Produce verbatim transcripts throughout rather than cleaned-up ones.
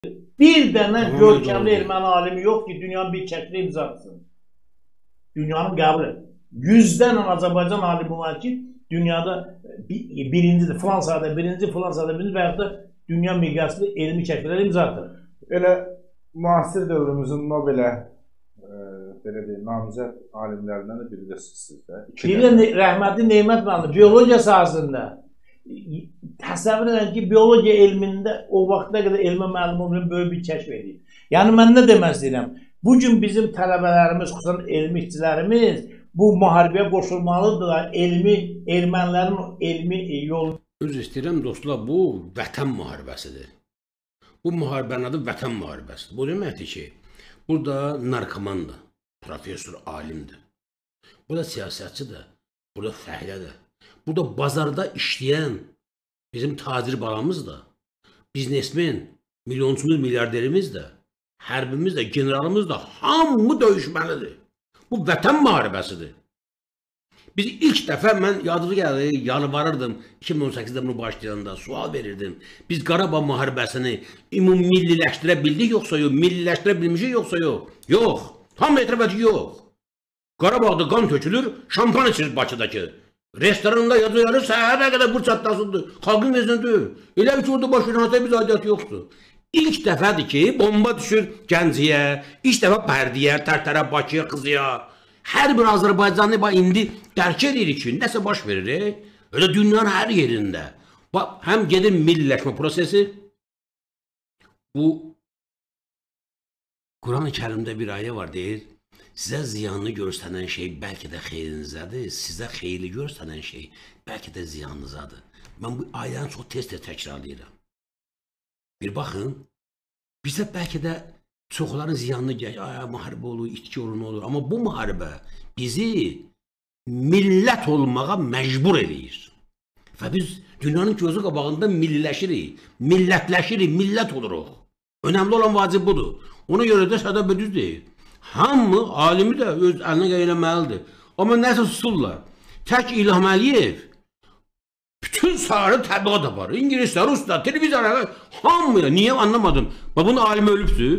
Bir dənə görkəmli erməni alimi yox ki, dünyanın bir çəkini imza atsın. Dünyanın qəbul et. Yüzdən Azərbaycan alimi var ki, dünyada birincidir, Fransada birinci, Fransada birinci və yaxud da dünya miqyaslı elmi çəkilərə imza atır. Elə müasir dövrümüzün Nobelə belə deyim, namizəd alimlərindən də biri də sizsizdə. Biri rəhmətli Neymət müəllim, biologiya sahəsində. Təsəvvür edin ki, biologiya elmində o vaxta qədər elmə məlum olmayan böyük bir kəşf edir. Yəni, mən nə demək istəyirəm? Bugün bizim tələbələrimiz, xüsusən elmi işçilərimiz bu müharibəyə qoşulmalıdırlar. Elmi, ermənilərin elmi yolu. Öz istəyirəm, dostlar, bu vətən müharibəsidir. Bu müharibənin adı vətən müharibəsidir. Bu deməkdir ki, burada narkomandır, profesör, alimdir. Burada siyasətçidir, burada fəhlədir. Burada bazarda işləyən bizim tacir balamız da, biznesmen, milyonçumuz, milyarderimiz də, hərbimiz də, generalımız da hamı döyüşməlidir. Bu vətən müharibəsidir. Biz ilk dəfə, mən yadımı gəldi, yalvarırdım, iki min on səkkizdə bunu başlayanda sual verirdim. Biz Qarabağ müharibəsini ümummilliləşdirə bildik yoxsa yox, milliləşdirə bilmişik yoxsa yox? Yox, tam etiraf edir, yox. Qarabağda qan tökülür, şampan içilir Bakıdakı. Restoranda yazıyor, səhərə qədər bu çatlasındır, xalqın vezindir. Elə ki, orada başlayacaqsa biz aidiyyatı yoxdur. İlk dəfədir ki, bomba düşür Gəncəyə, ilk dəfə Bərdəyə, Tərtərə, Bakıya, Qızıya. Hər bir Azərbaycanlı indi dərk edir ki, nəsə baş verir, öyle dünyanın hər yerində. Həm gedir milliləşmə prosesi, bu Quran-ı Kərimdə bir ayə var, deyir, sizə ziyanlı görsənən şey bəlkə də xeyrinizədir, sizə xeyirli görsənən şey bəlkə də ziyanınızadır. Mən bu ayəni çox tez-tez təkrarlayıram. Bir baxın, bizə bəlkə də çoxların ziyanını gəlir, ay, müharibə olur, itki olur, olur. Amma bu müharibə bizi millət olmağa məcbur edir. Və biz dünyanın gözü qabağında milliləşirik, millətləşirik, millət oluruq. Önəmli olan vacib budur. Ona görə də sədə bir düz deyil. Hamı, alimi də öz əlinə gəlməlidir. Amma nəsə tuturlar. Tək İlham Əliyev bütün sahədə təbliğat aparır. İngilislər, Ruslar, televizorlar, hamıya. Niyə anlamadım? Bunun alimi ölübdür.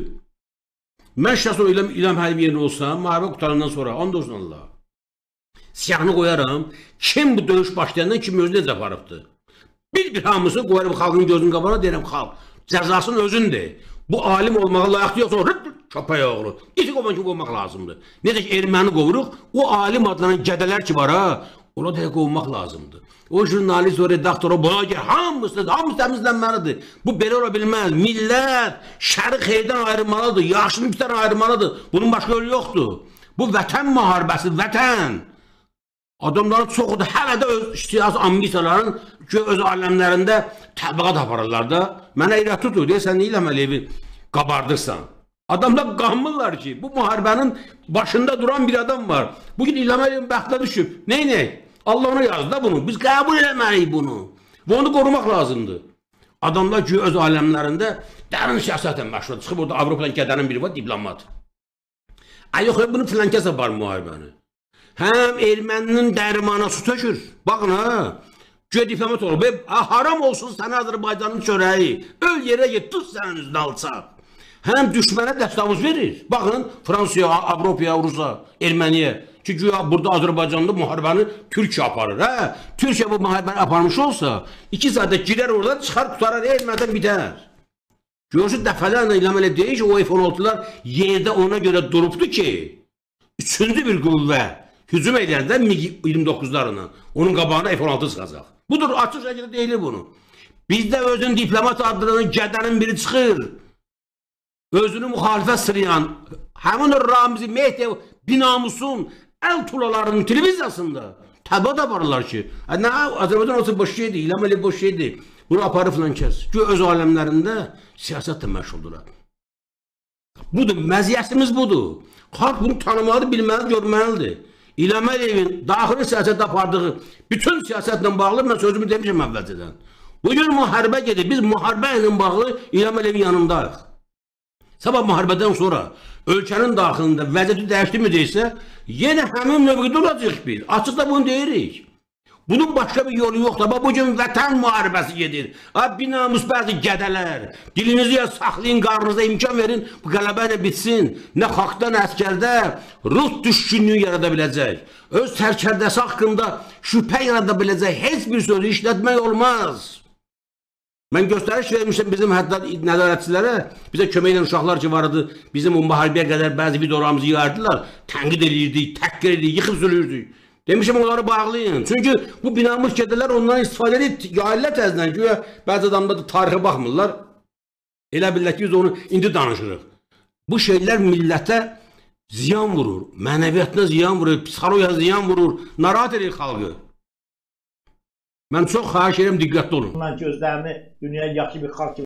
Mən şəxsən İlham, İlham Əliyev yerində olsam, müharibə qutarandan sonra, and olsun Allah. Siyahını qoyaram, kim bu döyüş başlayandan kim özü necə aparıbdır? Bir-bir hamısı qoyarım xalqın gözünün qabağına, deyirəm xalq, cəzasının özündür. Bu alim olmağa layiqdir yoxsa çapaya oğlu. İti qovan ki qovmaq lazımdır. Necə ki erməni qovuruq, o alim adlanan gədələr ki var ha, ona da qovmaq lazımdır. O jurnalist, o redaktor, o blogger, hamısı, hamısı təmizlənməlidir. Bu belə ola bilməz. Millət şəri xeyirdən ayrılmalıdır, yaxşını pisdən ayrılmalıdır. Bunun başqa yolu yoxdur. Bu vətən müharibəsi, vətən. Adamların çoxu da hələ də öz siyasi ambisiyaların öz aləmlərində təbliğat aparırlar da. Mənə irət tutur, deyəsən, İlham Əliyevi qabardırsan. Adamlar qanmırlar ki, bu müharibənin başında duran bir adam var. Bugün İlham Əliyevin bəxtə düşüb. Neynək? Allah ona yazdı da bunu. Biz qəbul eləməliyik bunu. Və onu qorumaq lazımdır. Adamlar ki, öz aləmlərində dərin siyasətlə məşğul. Çıxıb orada Avropadan qədənin biri var, diplomat. Ay yox, bunu filan kəsə var müharibəni. Həm erməninin dərmana su tökür. Baxın ha, güya diplomat olur. Haram olsun sənə Azərbaycanın çörəyi. Öl yerə get, tut sənin üzünə alçaq. Həm düşmənə dəstəvuz verir. Baxın, Fransaya, Avropaya, Rusa, Erməniyə. Ki, güya burada Azərbaycanda müharibəni Türkiyə aparır. Hə? Türkiyə bu müharibəni aparmış olsa, iki saatda girər oradan, çıxar, qutarar, ermədən bitər. Görürsün, dəfələrlə İlham Əliyev deyir ki, o F on altılar yerdə ona görə durubdur ki, üçüncü bir qüvvə hücum edəndə MiG iyirmi doqquzlarla onun qabağına F on altı çıxacaq. Budur, açıq şəkildə deyilir bunu. Bizdə özün diplomat adlanan gədənin biri çıxır. Özünü müxalifət sırayan, həmin Ramizi Mehdiyev binamusun əl tulalarının televiziyasında təbliğat aparırlar ki, nə Azərbaycan olsa boş şeydir, İlham Əliyev boş şeydir, bunu aparır filan kəs. Ki, öz aləmlərində siyasətlə məşğuldurlar. Budur, məziyyətimiz budur. Xalq bunu tanımalıdır, bilməlidir, görməlidir. İlham Əliyevin daxili siyasətdə apardığı bütün siyasətlə bağlı, mən sözümü demişim əvvəlcədən. Bugün müharibə gedir, biz müharibə ilə bağlı İlham Əliyevin yanındayıq. Sabah müharibədən sonra ölkənin daxilində vəziyyəti dəyişdi mi deyilsə, yenə həmin mövqedə olacaq biz. Açıq da bunu deyirik. Bunun başqa bir yolu yoxdur. Bax, bugün vətən müharibəsi gedir. Abi, binamus bəzi qədələr. Dilinizi ya saxlayın, qarnınıza imkan verin, bu qələbə ilə bitsin. Nə xalqda, nə əskərdə ruh düşkünlüyü yarada biləcək. Öz sərkərdəsi haqqında şübhə yarada biləcək heç bir sözü işlətmək olmaz. Mən göstəriş vermişdim bizim hətta nəzarətçilərə, bizə kömək edən uşaqlar ki vardı, bizim o müharibəyə qədər bəzi videolarımızı yayardılar, tənqid edirdik, təhqir edirdik, yıxıb sürürdük. Demişim onları bağlayın. Çünki bu binamus gedələr ondan istifadə edib, yayırlar təzdən ki, bəzi adamlar da tarixə baxmırlar. Elə bilək ki, biz onu indi danışırıq. Bu şeylər millətə ziyan vurur, mənəviyyatına ziyan vurur, psixologiyaya ziyan vurur, narahat edir xalqı. Mən çox xahiş edirəm, diqqətli olun. Bundan ki, özlərini dünyaya yaxşı bir xalq